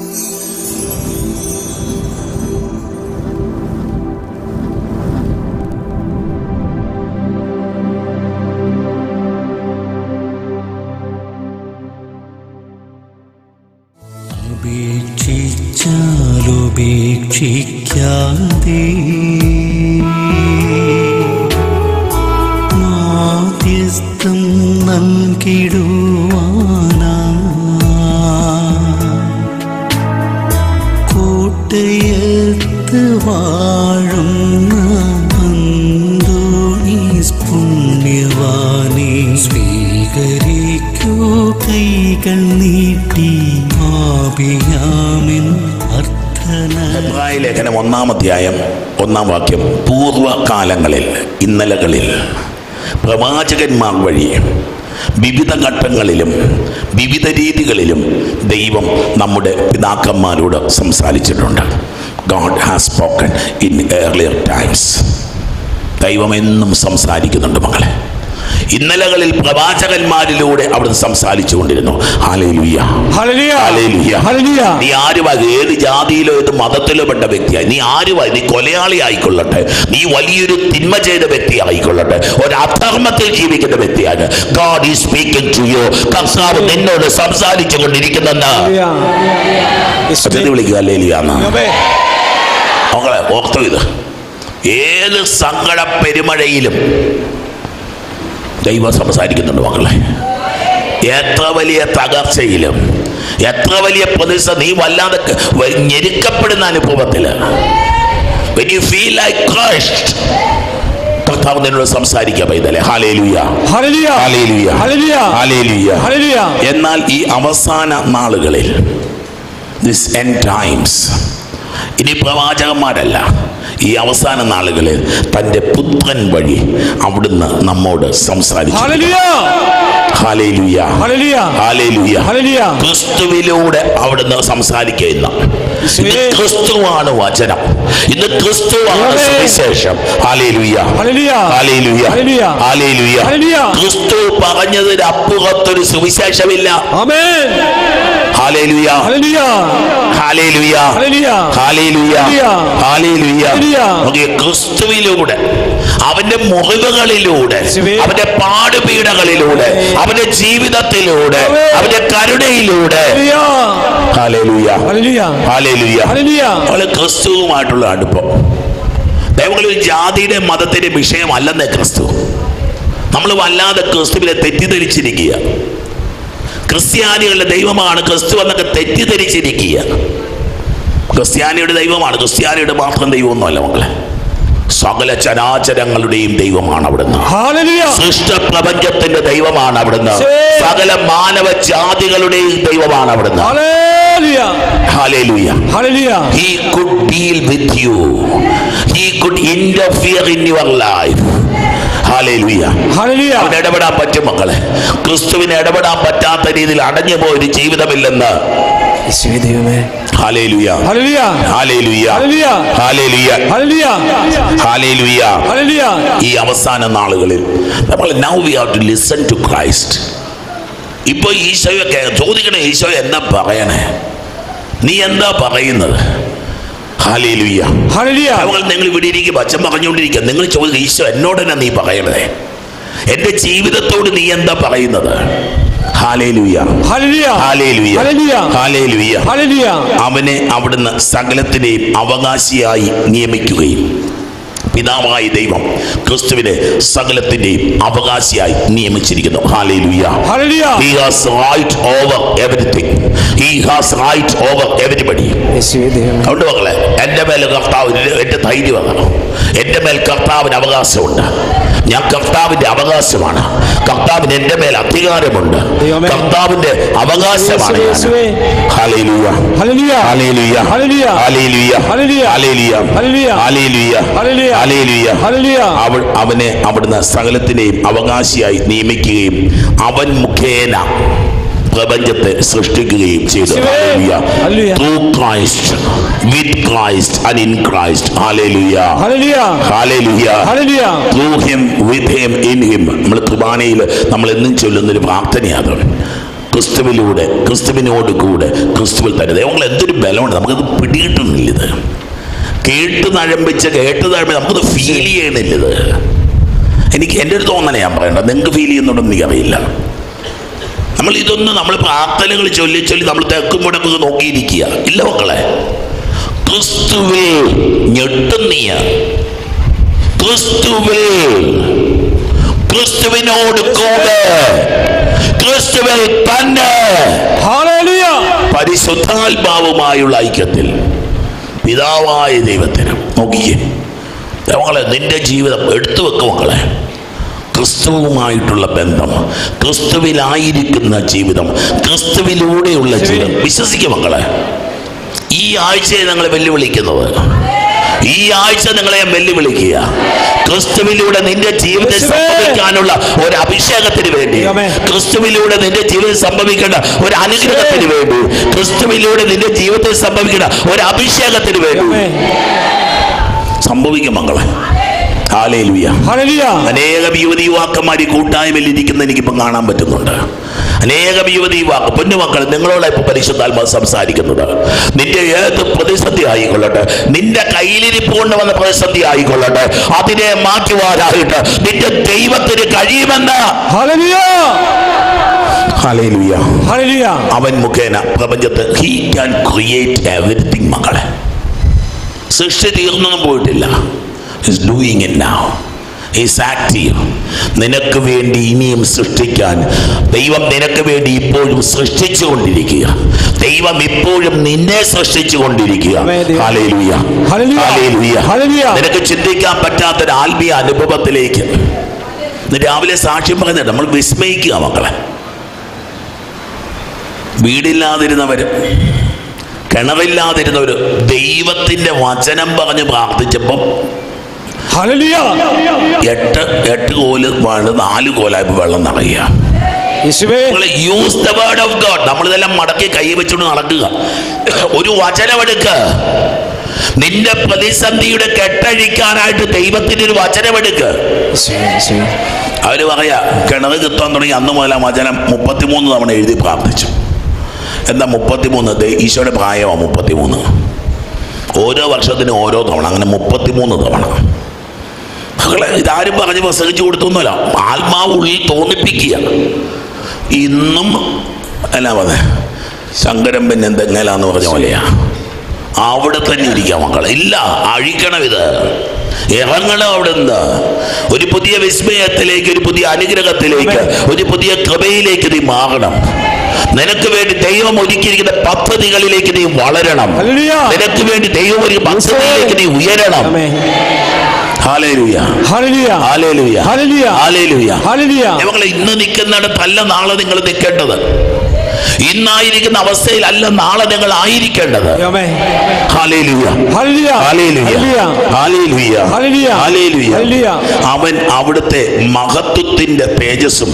ഉപേക്ഷിക്കാതെ മാധ്യസ്ഥം നൽകിടുവാനാ കോട്ടയത്ത് വാഴുന്ന അന്തോണീസ് പുണ്യവാനെ സ്വീകരിക്കൂ കൈകൾ നീട്ടി ആപിയാമിൻ എബ്രായ ലേഖനം 1-ാം അധ്യായം 1-ാം വാക്യം. പൂർവകാലങ്ങളിൽ ഇന്നലകളിൽ പ്രവാചകന്മാർ വഴി വിവിധ ഘട്ടങ്ങളിലും വിവിധ രീതികളിലും ദൈവം നമ്മുടെ പിതാക്കന്മാരോട് സംസാരിച്ചിട്ടുണ്ട്. God has spoken in earlier times. ദൈവം എന്നും സംസാരിക്കുന്നുണ്ട് മക്കളെ. ഇന്നലകളിൽ പ്രവാചകന്മാരിലൂടെ അവിടുന്ന് സംസാരിച്ചു കൊണ്ടിരുന്നു. ഹല്ലേലൂയ, ഹല്ലേലൂയ, ഹല്ലേലൂയ, ഹല്ലേലൂയ. നീ ആരുമായി, ഏത് ജാതിയിലോ ഏത് മതത്തിലോ പെട്ട വ്യക്തിയായി, നീ ആരുമായി, നീ കൊലയാളി ആയിക്കൊള്ളട്ടെ, നീ വലിയൊരു തിന്മ ചെയ്ത വ്യക്തി ആയിക്കൊള്ളട്ടെ, ഒരു അധർമ്മത്തിൽ ജീവിക്കുന്ന വ്യക്തിയാണ്, God is speaking to you. കർത്താവ് നിന്നോട് സംസാരിച്ചു കൊണ്ടിരിക്കുന്നെന്ന് വിളിക്കുക. ഹല്ലേലൂയ. മക്കളെ ഓർത്തു, ഇത് ഏത് സങ്കട പെരുമഴയിലും ദൈവം സംസാരിക്കുന്നുണ്ട് മക്കളെ. എത്ര വലിയ തകർച്ചയിലും എത്ര വലിയ പ്രതിസന്ധി, നീ വല്ലാതെ ഞെരുക്കപ്പെടുന്ന അനുഭവത്തില്, when you feel like crushed, കർത്താവ് നിന്നോട് സംസാരിക്കുക പൈതലേ. ഹല്ലേലൂയ, ഹല്ലേലൂയ, ഹല്ലേലൂയ, ഹല്ലേലൂയ, ഹല്ലേലൂയ. എന്നാൽ ഈ അവസാന നാളുകളിൽ, this end times, ഇനി പ്രവാചകന്മാരല്ല, ഈ അവസാന നാളുകളിൽ തൻ്റെ പുത്രൻ വഴി അവിടുന്ന് നമ്മോട് സംസാരിച്ചു. ക്രിസ്തുവിലൂടെ അവിടുന്ന് സംസാരിക്കുന്ന, ഇന്ന് ക്രിസ്തുവാണ് വചനം, ഇന്ന് ക്രിസ്തുവാണ് സുവിശേഷം. ഹല്ലേലൂയ, ഹല്ലേലൂയ, ഹല്ലേലൂയ. ക്രിസ്തു പറഞ്ഞതിന് അപ്പുറത്തൊരു സുവിശേഷമില്ല. ആമേൻ. ഹല്ലേലൂയ, ഹല്ലേലൂയ, ഹല്ലേലൂയ, ഹല്ലേലൂയ, ഹല്ലേലൂയ. ക്രിസ്തുവിലൂടെ, അവന്റെ മുറിവുകളിലൂടെ, അവന്റെ പാടുപീടകളിലൂടെ, അവന്റെ ജീവിതത്തിലൂടെ, അവന്റെ കരുണയിലൂടെ, ഹല്ലേലൂയ, ഹല്ലേലൂയ, ഹല്ലേലൂയ. ക്രിസ്തുവുമായിട്ടുള്ള അടുപ്പം ദൈവങ്ങളിൽ ജാതിയുടെ മതത്തിന്റെ വിഷയമല്ലെന്നേ ക്രിസ്തു. നമ്മൾ വല്ലാതെ ക്രിസ്തുവിനെ തെറ്റിദ്ധരിച്ചിരിക്കുക. ക്രിസ്ത്യാനികളുടെ ദൈവമാണ് ക്രിസ്തു എന്നൊക്കെ തെറ്റിദ്ധരിച്ചിരിക്കുക. ക്രിസ്ത്യാനിയുടെ ദൈവമാണ്, ക്രിസ്ത്യാനിയുടെ മാത്രം ദൈവമൊന്നുമല്ല മക്കളെ, സകല ചരാചരങ്ങളുടെയും ദൈവമാണ് അവിടുന്ന്. സൃഷ്ടപ്രപഞ്ചത്തിന്റെ ദൈവമാണ് അവിടുന്ന്. സകല മാനവ ജാതികളുടെയും ദൈവമാണ് അവിടുന്ന്. Hallelujah. He could deal with you. He could interfere in your life. Hallelujah. അവന് ഇടപെടാൻ പറ്റും മക്കളെ. ക്രിസ്തുവിന് ഇടപെടാൻ പറ്റാത്ത രീതിയിൽ അടഞ്ഞു പോയൊരു ജീവിതമില്ലെന്ന്. Hallelujah. Hallelujah. Hallelujah. Hallelujah. Hallelujah. ഈ അവസാന നാളുകളിൽ നമ്മൾ now we have to listen to Christ. ഇപ്പൊ ഈശോയൊക്കെ ചോദിക്കണേ, ഈശോ എന്താ പറയണേ, നീ എന്താ പറയുന്നത്? ഹല്ലേലൂയ, ഹല്ലേലൂയ. നിങ്ങൾ ഇവിടെ ഇരിക്കുമ്പോൾ അച്ഛൻ പറഞ്ഞുകൊണ്ടിരിക്കുക, നിങ്ങൾ ചോദിക്കുക, ഈശോ എന്നോട് തന്നെ നീ പറയണേ, എന്റെ ജീവിതത്തോട് നീ എന്താ പറയുന്നത്? ഹല്ലേലൂയ, ഹല്ലേലൂയ, ഹല്ലേലൂയ, ഹല്ലേലൂയ, ഹല്ലേലൂയ. അവനെ അവിടുന്ന് സകലത്തിനെയും അവകാശിയായി നിയമിക്കുകയും, പിതാവായ ദൈവം ക്രിസ്തുവിനെ സകലത്തിന്റെയും അവകാശിയായി നിയമിച്ചിരിക്കുന്നു. ഹല്ലേലൂയ, ഹല്ലേലൂയ. He has right over everything. He has right over everybody. അതുകൊണ്ട് മക്കളെ, എൻ്റെ മേൽ കർത്താവിന്, എൻ്റെ ധൈര്യമാണ്, എൻ്റെ മേൽ കർത്താവിന് അവകാശമുണ്ട്. ഞാൻ കർത്താവിന്റെ അവകാശമാണ്. കർത്താവിന് എൻ്റെ മേൽ അധികാരമുണ്ട്. കർത്താവിന്റെ അവകാശമാണ്. ഹല്ലേലൂയ, ഹല്ലേലൂയ, ഹല്ലേലൂയ, ഹല്ലേലൂയ, ഹല്ലേലൂയ, ഹല്ലേലൂയ, ഹല്ലേലൂയ. അവനെ അവിടുന്ന് സകലത്തിനെയും അവകാശിയായി നിയമിക്കുകയും അവൻ മുഖേന പ്രപഞ്ചത്തെ സൃഷ്ടിക്കുകയും ചെയ്തു. Through Christ, with Christ and in Christ. Hallelujah. Hallelujah. Through him, with him, in him. നമ്മൾ കുർബാനയിൽ നമ്മൾ എന്നും ചൊല്ലുന്നൊരു പ്രാർത്ഥനയാണ്. ക്രിസ്തുവിലൂടെ, ക്രിസ്തുവിനോട് കൂടെ, ക്രിസ്തുവിൽ തന്നെ. ദൈവങ്ങൾ എന്തൊരു ബലമുണ്ട്, നമുക്കത് പിടികിട്ടുന്നില്ല. ഇത് കേട്ട് നമുക്കത് ഫീൽ ചെയ്യണില്ല. ഇത് എനിക്ക് എൻ്റെ ഒരു തോന്നലേ ഞാൻ പറയണ്ട, നിങ്ങൾക്ക് ഫീൽ ചെയ്യുന്നുണ്ടെന്ന് എനിക്കറിയില്ല. നമ്മൾ പ്രാർത്ഥനകൾ ചൊല്ലി നമ്മൾ തെക്കും മുടക്കും നോക്കിയിരിക്കുക ഇല്ല മക്കളെ. ക്രിസ്തുവേ ഞെട്ടുന്നീയ, ക്രിസ്തുവേ, ക്രിസ്തുവിനോട് കൂടെ, ക്രിസ്തുവിൽ തന്നെ, പരിശുദ്ധാത്മാവുമായുള്ള ഐക്യത്തിൽ പിതാവായ ദൈവത്തിന്. നോക്കിയേ മക്കളെ, നിന്റെ ജീവിതം എടുത്തു വെക്കും മക്കളെ. ക്രിസ്തുവുമായിട്ടുള്ള ബന്ധം, ക്രിസ്തുവിലായിരിക്കുന്ന ജീവിതം, ക്രിസ്തുവിലൂടെയുള്ള ജീവിതം. വിശ്വസിക്കുക മക്കളെ. ഈ ആഴ്ചയെ ഞങ്ങളെ വെല്ലുവിളിക്കുന്നത്, ഈ ആഴ്ച നിങ്ങളെ ഞാൻ വെല്ലുവിളിക്കുക. ക്രിസ്തുവിലൂടെ നിന്റെ ജീവിതം സംഭവിക്കാനുള്ള ഒരു അഭിഷേകത്തിന് വേണ്ടി, ക്രിസ്തുവിലൂടെ നിന്റെ ജീവിതം സംഭവിക്കേണ്ട ഒരു അനുഗ്രഹത്തിന് വേണ്ടി, ക്രിസ്തുവിലൂടെ നിന്റെ ജീവിതത്തിൽ സംഭവിക്കേണ്ട ഒരു അഭിഷേകത്തിന് വേണ്ടി സംഭവിക്കും മക്കളെ. ഹല്ലേലൂയ. അനേകം യുവതി യുവാക്കന്മാർ കൂട്ടായ്മയിൽ ഇരിക്കുന്ന എനിക്കിപ്പം കാണാൻ പറ്റുന്നുണ്ട്. അനേകം യുവതി യുവാക്കൾ, പൊന്നുമക്കൾ, നിങ്ങളോട് ഇപ്പൊ പരിശുദ്ധാത്മാവ് സംസാരിക്കുന്നത്. നിന്റെ ഏത് പ്രതിസന്ധി ആയിക്കൊള്ളട്ടെ, നിന്റെ കയ്യിലിരിപ്പ് കൊണ്ട് വന്ന പ്രതിസന്ധി ആയിക്കൊള്ളട്ടെ, അതിനെ മാറ്റുവാനായിട്ട് നിന്റെ ദൈവത്തിന് കഴിയുമെന്ന്. അവൻ മുഖേന പ്രപഞ്ചത്തെ he can create everything മക്കളെ. സൃഷ്ടി തീർന്നൊന്നും പോയിട്ടില്ല. He's doing it now. He's active. നിനക്ക് വേണ്ടി ഇനിയും സൃഷ്ടിക്കാൻ ദൈവം നിനക്ക് വേണ്ടി ഇപ്പോഴും സൃഷ്ടിച്ചുകൊണ്ടിരിക്കുക. ദൈവം ഇപ്പോഴും നിന്നെ സൃഷ്ടിച്ചുകൊണ്ടിരിക്കുക. Hallelujah, hallelujah. നിനക്ക് ചിന്തിക്കാൻ പറ്റാത്തൊരു ആത്മീയ അനുഭവത്തിലേക്ക് രാവിലെ സാക്ഷ്യം പറയുന്നത് നമ്മൾ വിസ്മയിക്കുക മക്കളെ. വീടില്ലാതിരുന്നവര്, കിണറില്ലാതിരുന്നവര് ദൈവത്തിന്റെ വചനം പറഞ്ഞ് പ്രാർത്ഥിച്ചപ്പം 8 കോല് 4 കോലായപ്പോ വെള്ളം നിറയുക. Use the word of God. നമ്മളിതെല്ലാം മടക്കി കൈ വെച്ചുകൊണ്ട് നടക്കുക. ഒരു വചനമെടുക്ക. നിന്റെ പ്രതിസന്ധിയുടെ കെട്ടഴിക്കാനായിട്ട് ദൈവത്തിന്റെ ഒരു വചനമെടുക്ക. അവര് പറയാ കിണറ് കിട്ടാൻ തുടങ്ങി അന്ന് മുതൽ ആ വചനം 33 തവണ എഴുതി പ്രാർത്ഥിച്ചു. എന്താ 33? ഈശോയുടെ പ്രായമാണ് 33. ഓരോ വർഷത്തിനും ഓരോ തവണ, അങ്ങനെ 33 തവണ. ഇതാരും പറഞ്ഞ് പ്രസംഗിച്ചു കൊടുത്തൊന്നുമല്ല, ആത്മാവ് ഉള്ളിൽ തോന്നിപ്പിക്കുക. ഇന്നും അല്ല പറഞ്ഞ ശങ്കരൻ പിന്നെ എന്തെങ്ങനെയാന്ന് പറഞ്ഞ പോലെയാ അവിടെ തന്നെ ഇരിക്കാം മക്കളെ. ഇല്ല, അഴിക്കണം, ഇത് ഇറങ്ങണം. അവിടെ നിന്ന് ഒരു പുതിയ വിസ്മയത്തിലേക്ക്, ഒരു പുതിയ അനുഗ്രഹത്തിലേക്ക്, ഒരു പുതിയ കൃപയിലേക്ക് നീ മാറണം. നിനക്ക് വേണ്ടി ദൈവം ഒരുക്കിയിരിക്കുന്ന പദ്ധതികളിലേക്ക് നീ വളരണം. നിനക്ക് വേണ്ടി ദൈവം ഒരു പദ്ധതിയിലേക്ക് നീ ഉയരണം. ഹല്ലേലൂയ, ഹല്ലേലൂയ, ഹല്ലേലൂയ, ഹല്ലേലൂയ, ഹല്ലേലൂയ. നിങ്ങൾ ഇന്ന് നിൽക്കുന്നിടത്തല്ല നാളെ നിങ്ങൾ നിൽക്കേണ്ടത്. ഇന്നായിരിക്കുന്ന അവസ്ഥയിലല്ല നാളെ നിങ്ങൾ ആയിരിക്കേണ്ടത്. ഹല്ലേലൂയ, ഹല്ലേലൂയ, ഹല്ലേലൂയ, ഹല്ലേലൂയ, ഹല്ലേലൂയ. അവൻ അവിടുത്തെ മഹത്വത്തിന്റെ തേജസ്സും,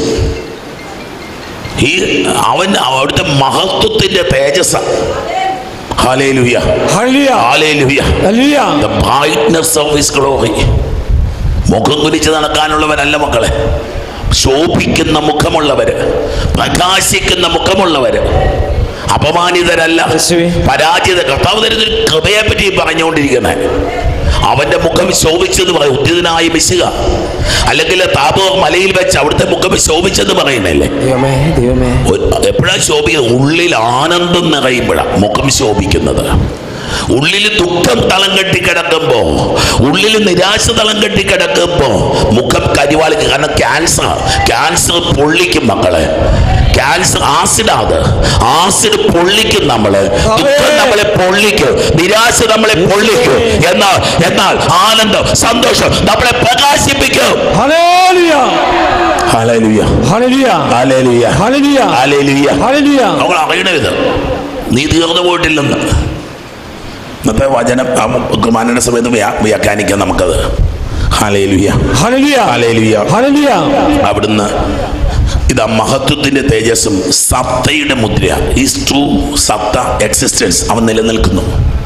അവൻ അവിടുത്തെ മഹത്വത്തിന്റെ തേജസ്. ഹല്ലേലൂയ, ഹല്ലേലൂയ, ഹല്ലേലൂയ. The brightness of his glory. മുഖം കുനിച്ച് നടക്കാനുള്ളവരല്ല മക്കളെ, ശോഭിക്കുന്ന മുഖമുള്ളവര്, പ്രകാശിക്കുന്ന മുഖമുള്ളവര്, അപമാനിതരല്ല, പരാജിത. കർത്താവ് തരുന്ന കൃപയെ പറ്റി പറഞ്ഞുകൊണ്ടിരിക്കണേ. അവന്റെ മുഖം ശോഭിച്ചെന്ന് പറയും, ഉദ്ധിതനായി മിശുക. അല്ലെങ്കിൽ താബോർ മലയിൽ വെച്ച് അവിടുത്തെ മുഖം ശോഭിച്ചെന്ന് പറയുന്നല്ലേ. എപ്പോഴാ ശോഭിക്കുന്നത്? ഉള്ളിൽ ആനന്ദം നിറയുമ്പോഴാണ് മുഖം ശോഭിക്കുന്നത്. ഉള്ളിൽ ദുഃഖം തളം കെട്ടി കിടക്കുമ്പോ, ഉള്ളിൽ നിരാശ തളം കെട്ടി കിടക്കുമ്പോ മുഖം കരിവാളിക്കും. കാരണം ക്യാൻസർ പൊള്ളിക്കും മക്കളെ. ക്യാൻസർ ആസിഡാത്, ആസിഡ് പൊള്ളിക്കും നമ്മള്. ദുഃഖം നമ്മളെ പൊള്ളിക്കും, നിരാശ നമ്മളെ പൊള്ളിക്കും. എന്നാൽ ആനന്ദം, സന്തോഷം നമ്മളെ പ്രകാശിപ്പിക്കും. ഹല്ലേലൂയ, ഹല്ലേലൂയ, ഹല്ലേലൂയ, ഹല്ലേലൂയ, ഹല്ലേലൂയ, ഹല്ലേലൂയ. നമ്മൾ അറിയണത് നീ തീർന്നു പോയിട്ടില്ലെന്ന്. ഇന്നത്തെ വചനം കുർബാനയുടെ സമയത്ത് വ്യാഖ്യാനിക്കാം നമുക്കത്. ഹല്ലേലൂയ, ഹല്ലേലൂയ, ഹല്ലേലൂയ, ഹല്ലേലൂയ. അവിടുന്ന് ഇതാ മഹത്വത്തിന്റെ തേജസ്സും സത്തയുടെ മുദ്ര. ഈസ് ട്രൂ സത്ത എക്സിസ്റ്റൻസ്. അവൻ നിലനിൽക്കുന്നു,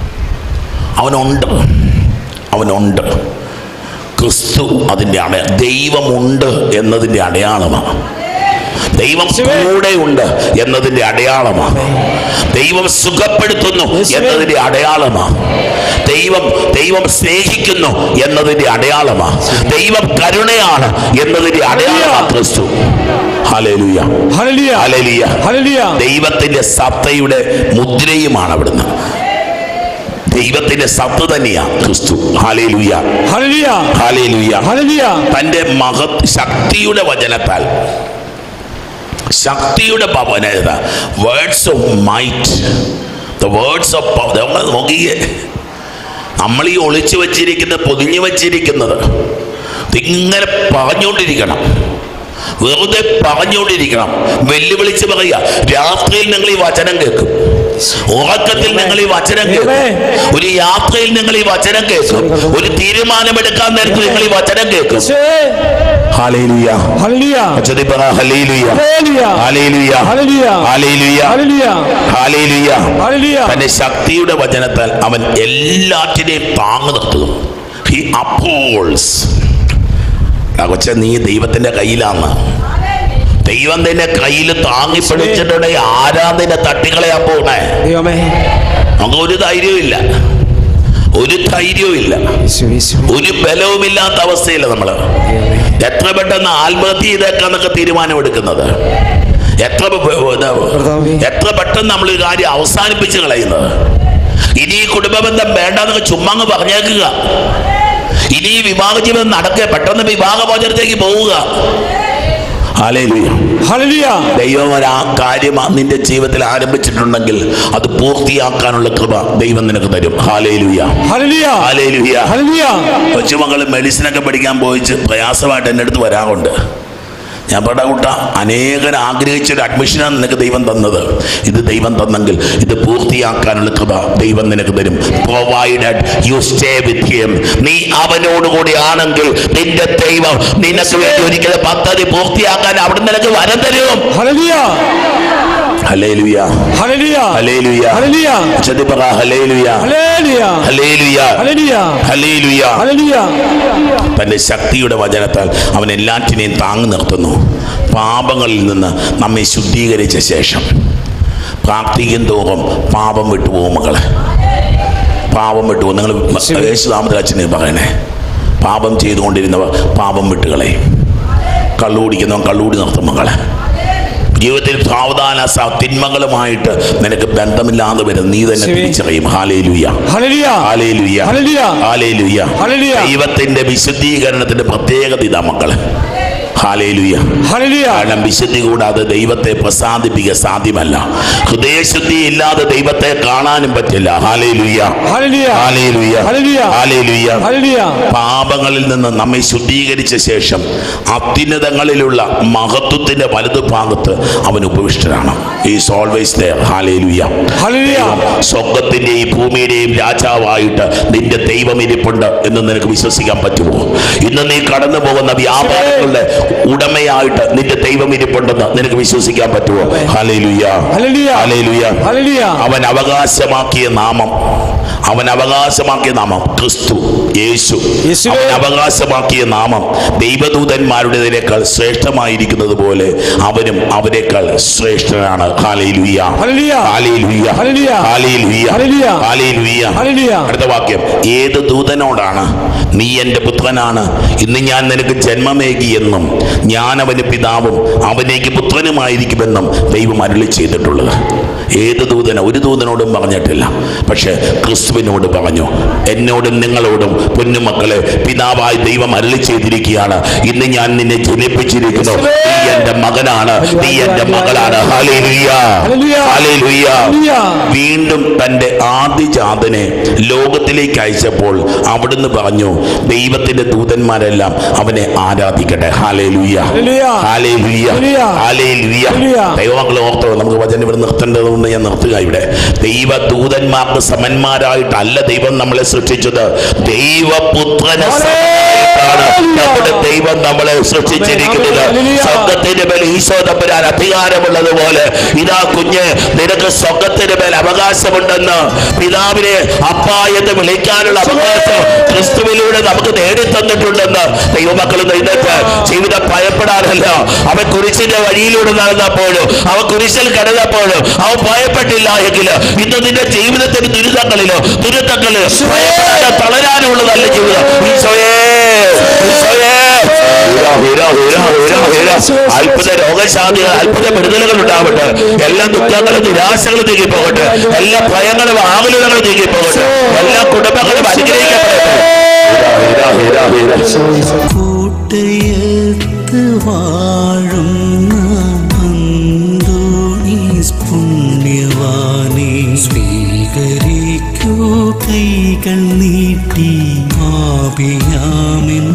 അവനുണ്ട്. ക്രിസ്തു അതിൻ്റെ ദൈവമുണ്ട് എന്നതിൻ്റെ അടയാളമാണ്. ദൈവം കൂടെ ഉണ്ട് എന്നതിന്റെ അടയാളമാണ്. ദൈവം സുഖപ്പെടുത്തുന്നു എന്നതിന്റെ അടയാളമാണ്. ദൈവം സ്നേഹിക്കുന്നു എന്നതിന്റെ അടയാളമാണ്. ദൈവം കരുണയാണ് എന്നതിന്റെ അടയാളമാണ് ക്രിസ്തു. ഹല്ലേലൂയ, ഹല്ലേലൂയ, ഹല്ലേലൂയ, ഹല്ലേലൂയ. ദൈവത്തിന്റെ സത്തയുടെ മുദ്രയുമാണ് അവിടുന്ന്. ദൈവത്തിന്റെ സത്ത തന്നെയാണ് ക്രിസ്തു. ഹല്ലേലൂയ, ഹല്ലേലൂയ, ഹല്ലേലൂയ. ഹല്ലേലൂയ. തന്റെ ശക്തിയുടെ വചനത്താൽ, ശക്തിയുടെ പവനത, words of might, the words of power. നമ്മൾ നോക്കിയേ, നമ്മൾ ഈ ഒളിച്ചു വച്ചിരിക്കുന്നത്, പൊതിഞ്ഞു വച്ചിരിക്കുന്നത് ഇങ്ങനെ പറഞ്ഞുകൊണ്ടിരിക്കണം, വെറുതെ പറഞ്ഞുകൊണ്ടിരിക്കണം. വെല്ലുവിളിച്ച് പറയുക. രാത്രിയിൽ നിങ്ങൾ ഈ വചനം കേൾക്കും, ഉറക്കത്തിൽ നിങ്ങൾ ഈ വചനം കേൾക്കും, ഒരു യാത്രയിൽ നിങ്ങൾ ഈ വചനം കേൾക്കും, ഒരു തീരുമാനമെടുക്കാൻ നേരത്ത് നിങ്ങൾ ഈ വചനം കേൾക്കും. ഹല്ലേലൂയ, ഹല്ലേലൂയ, ഹല്ലേലൂയ, ഹല്ലേലൂയ, ഹല്ലേലൂയ, ഹല്ലേലൂയ, ഹല്ലേലൂയ. തന്റെ ശക്തിയുടെ വചനത്താൽ അവൻ എല്ലാറ്റിനെയും താങ്ങു നിർത്തുന്നു. ഹി അപ്പോൾസ്. കൊച്ചെ, നീ ദൈവത്തിന്റെ കയ്യിലാന്ന്. ദൈവം തന്നെ കയ്യിൽ താങ്ങി പിടിച്ചിട്ടുണ്ടെങ്കിൽ ആരാധന തട്ടിക്കളയാൻ പോകണേ. നമുക്ക് ഒരു ധൈര്യവും ഇല്ല, ഒരു ബലവുമില്ലാത്ത അവസ്ഥയില്ല നമ്മള്. എത്ര പെട്ടെന്ന് ആത്മഹത്യ ചെയ്തേക്കാന്നൊക്കെ തീരുമാനമെടുക്കുന്നത്, എത്ര പെട്ടെന്ന് നമ്മൾ ഈ കാര്യം അവസാനിപ്പിച്ച് കളയുന്നത്. ഇനി ഈ കുടുംബബന്ധം വേണ്ടെന്നൊക്കെ ചുമ്മാ അങ്ങ് പറഞ്ഞേക്കുക. ഇനി ഈ വിവാഹ ജീവിതം നടക്കുക, പെട്ടെന്ന് വിവാഹമോചനത്തേക്ക് പോവുക. ഹല്ലേലൂയ, ഹല്ലേലൂയ. ദൈവം ഒരു കാര്യം നിന്റെ ജീവിതത്തിൽ ആരംഭിച്ചിട്ടുണ്ടെങ്കിൽ അത് പൂർത്തിയാക്കാനുള്ള കൃപ ദൈവം നിനക്ക് തരും. ഹല്ലേലൂയ, ഹല്ലേലൂയ, ഹല്ലേലൂയ, ഹല്ലേലൂയ. കൊച്ചുമക്കൾ മെഡിസിനൊക്കെ പഠിക്കാൻ പോയിച്ച് പ്രയാസമായിട്ട് എൻ്റെ അടുത്ത് വരാറുണ്ട്. ഞാൻ പറഞ്ഞ കൂട്ട, അനേകർ ആഗ്രഹിച്ചൊരു അഡ്മിഷനാണ് നിനക്ക് ദൈവം തന്നത്. ഇത് ദൈവം തന്നെങ്കിൽ ഇത് പൂർത്തിയാക്കാനുള്ള കൃപ ദൈവം നിനക്ക് തരും. Provided you stay with him. നീ അവനോടുകൂടി ആണെങ്കിൽ നിന്റെ ദൈവം നിനക്ക് വേണ്ടി ഒരിക്കലും പദ്ധതി പൂർത്തിയാക്കാൻ അവിടെ നിനക്ക് വരം തരും. ഹല്ലേലൂയ, ഹല്ലേലൂയ, ഹല്ലേലൂയ, ഹല്ലേലൂയ, ഹല്ലേലൂയ. ചൊല്ലിപ്പറ ഹല്ലേലൂയ, ഹല്ലേലൂയ, ഹല്ലേലൂയ, ഹല്ലേലൂയ, ഹല്ലേലൂയ. തന്റെ ശക്തിയുടെ വചനത്താൽ അവൻ എല്ലാറ്റിനെയും താങ്ങി നിർത്തുന്നു. പാപങ്ങളിൽ നിന്ന് നമ്മെ ശുദ്ധീകരിച്ച ശേഷം പ്രാർത്ഥിക്കും തോറും പാപം വിട്ടുപോകും. മക്കളെ, പാപം വിട്ടുപോകും. നിങ്ങൾ യേശുനാമത്തിൽ അച്ഛനെ പറയണേ, പാപം ചെയ്തുകൊണ്ടിരുന്നവർ പാപം വിട്ടുകളയും. കള്ളുകുടിക്കുന്നവൻ കള്ളുകൂടി നിർത്തും. മക്കളെ, ജീവിതത്തിൽ സാവധാന തിന്മകളുമായിട്ട് നിനക്ക് ബന്ധമില്ലാതെ വരും. നീ തന്നെ തിരിച്ചറിയും. ഹല്ലേലൂയ, ഹല്ലേലൂയ, ഹല്ലേലൂയ, ഹല്ലേലൂയ, ഹല്ലേലൂയ. ദൈവത്തിന്റെ വിശുദ്ധീകരണത്തിന്റെ പ്രത്യേകത ഇതാ മക്കളെ. ഹല്ലേലൂയ, ഹല്ലേലൂയ. കാരണം വിശുദ്ധി കൂടാതെ ദൈവത്തെ പ്രസാദിപ്പിക്കുക സാധ്യമല്ല. ഹൃദയശുദ്ധി ഇല്ലാതെ ദൈവത്തെ കാണാനും പറ്റില്ല. ഹല്ലേലൂയ, ഹല്ലേലൂയ, ഹല്ലേലൂയ, ഹല്ലേലൂയ, ഹല്ലേലൂയ. പാപങ്ങളിൽ നിന്ന് നമ്മെ ശുദ്ധീകരിച്ച ശേഷം അത്യുന്നതങ്ങളിലുള്ള മഹത്വത്തിന്റെ വലതുഭാഗത്ത് അവൻ ഉപവിഷ്ടനാണ്. Is always there. ഹല്ലേലൂയ, ഹല്ലേലൂയ. സ്വർഗ്ഗത്തിന്റെയും ഭൂമിയുടെയും രാജാവായിട്ട് നിന്റെ ദൈവം ഇരിപ്പുണ്ട് എന്ന് നിനക്ക് വിശ്വസിക്കാൻ പറ്റുമോ? ഇന്ന് നീ കടന്നു പോകുന്ന വ്യാപാരങ്ങളുടെ ഉടമയായിട്ട് നിന്റെ ദൈവം ഇരിപ്പുണ്ടെന്ന് നിനക്ക് വിശ്വസിക്കാൻ പറ്റുമോ? ഹല്ലേലൂയ, ഹല്ലേലൂയ, ഹല്ലേലൂയ, ഹല്ലേലൂയ. അവൻ അവകാശമാക്കിയ നാമം, അവൻ അവകാശമാക്കിയ നാമം ക്രിസ്തു യേശു. അവൻ അവകാശമാക്കിയ നാമം ദൈവദൂതന്മാരുടേതിനേക്കാൾ ശ്രേഷ്ഠമായിരിക്കുന്നത് പോലെ അവനും അവരെക്കാൾ ശ്രേഷ്ഠനാണ്. ഹല്ലേലൂയ, ഹല്ലേലൂയ, ഹല്ലേലൂയ, ഹല്ലേലൂയ, ഹല്ലേലൂയ, ഹല്ലേലൂയ. അടുത്ത വാക്യം, ഏത് ദൂതനോടാണ് നീ എൻ്റെ പുത്രനാണ്, ഇന്ന് ഞാൻ നിനക്ക് ജന്മമേകിയെന്നും ഞാൻ അവന് പിതാവും അവനേക്ക് പുത്രനുമായിരിക്കുമെന്നും ദൈവം അരുളി ചെയ്തിട്ടുള്ളത്? ഏത് ദൂതന? ഒരു ദൂതനോടും പറഞ്ഞിട്ടില്ല. പക്ഷെ ക്രിസ്തുവിനോട് പറഞ്ഞു. എന്നോടും നിങ്ങളോടും പൊന്നുമക്കളെ പിതാവായി ദൈവം അരുളി ചെയ്തിരിക്കുകയാണ്, ഇന്ന് ഞാൻ നിന്നെ ജനിപ്പിച്ചിരിക്കുന്നു, നീ എൻ്റെ മകനാണ്, നീ എൻ്റെ മകളാണ്. ഹല്ലേലൂയ, ഹല്ലേലൂയ. വീണ്ടും തൻ്റെ ആദിജാതനെ ലോകത്തിലേക്ക് അയച്ചപ്പോൾ അവിടുന്ന് പറഞ്ഞു, ദൈവത്തിന്റെ ദൂതന്മാരെല്ലാം അവനെ ആരാധിക്കട്ടെ. ഹല്ലേലൂയ, ഹല്ലേലൂയ, ഹല്ലേലൂയ. ദൈവമക്കളെ ഓർത്തോ, നമുക്ക് വചനം ഇവിടെ നിർത്തേണ്ടതുകൊണ്ട് ഞാൻ നിർത്തുക. ഇവിടെ ദൈവദൂതന്മാർക്ക് സമന്മാരായിട്ടല്ല ദൈവം നമ്മളെ സൃഷ്ടിച്ചത്. ദൈവപുത്രനെ നമ്മുടെ ദൈവം നമ്മളെ സൃഷ്ടിച്ചിരിക്കുന്നത്. സ്വർഗത്തിന്റെ മേൽ ഈശോ തമ്പുരാൻ അധികാരമുള്ളതുപോലെ ഇതാ കുഞ്ഞ്, നിനക്ക് സ്വർഗത്തിന്റെ മേൽ അവകാശമുണ്ടെന്ന്, പിതാവിനെ അപ്പ എന്ന് വിളിക്കാനുള്ള അവകാശം ക്രിസ്തുവിലൂടെ നമുക്ക് നേടിത്തന്നിട്ടുണ്ടെന്ന് ദൈവമക്കൾ എഴുന്നേറ്റ് ജീവിതം ഭയപ്പെടാനല്ല. അവൻ കുരിശിന്റെ വഴിയിലൂടെ നടന്നപ്പോഴും, അവൻ കുരിശിൽ കിടന്നപ്പോഴും അവൻ ഭയപ്പെട്ടില്ല എങ്കിൽ ഇന്ന് നിന്റെ ജീവിതത്തിന്റെ ദുരിതങ്ങളിലോ തളരാനുള്ളതല്ല ജീവിതം. അത്ഭുത രോഗശാന്തികൾ, അത്ഭുത വിടുതലുകൾ ഉണ്ടാവട്ടെ. എല്ലാ ദുഃഖങ്ങളും നിരാശകളും നീങ്ങിപ്പോകട്ടെ. എല്ലാ ഭയങ്ങളും ആകുലതകളും നീങ്ങിപ്പോകട്ടെ. എല്ലാ കുടുംബങ്ങളും അനുഗ്രഹിക്കപ്പെടട്ടെ. കൂട്ടയത്ത് വാഴുന്ന അന്തോണീസ് പുണ്യവാനെ സ്വീകരിക്കൂ കൈകൾ നീട്ടി. പാപിയാമിൻ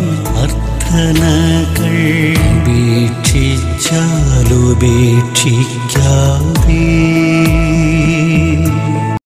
അർത്ഥനകൾ ഉപേക്ഷിച്ചാലുപേക്ഷിക്കാതെ